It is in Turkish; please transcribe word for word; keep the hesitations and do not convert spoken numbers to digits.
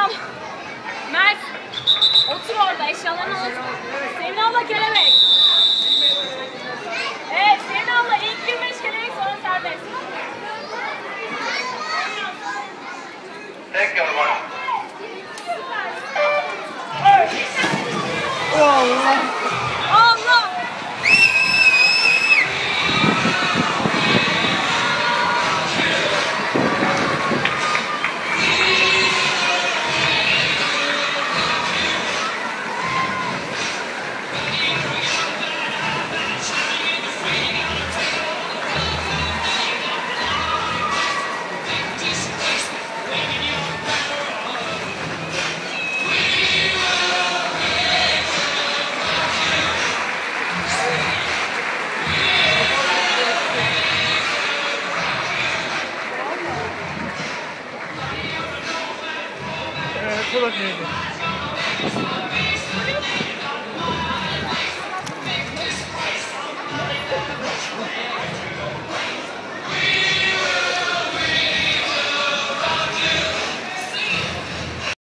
abla. Mert. Otur orada, eşyalarını al. Senin abla kelebek. Evet, senin abla ilk yirmi beş kelebek sonra serbest. Tek yalvar. Allah. Allah. Evet, bu da neydi?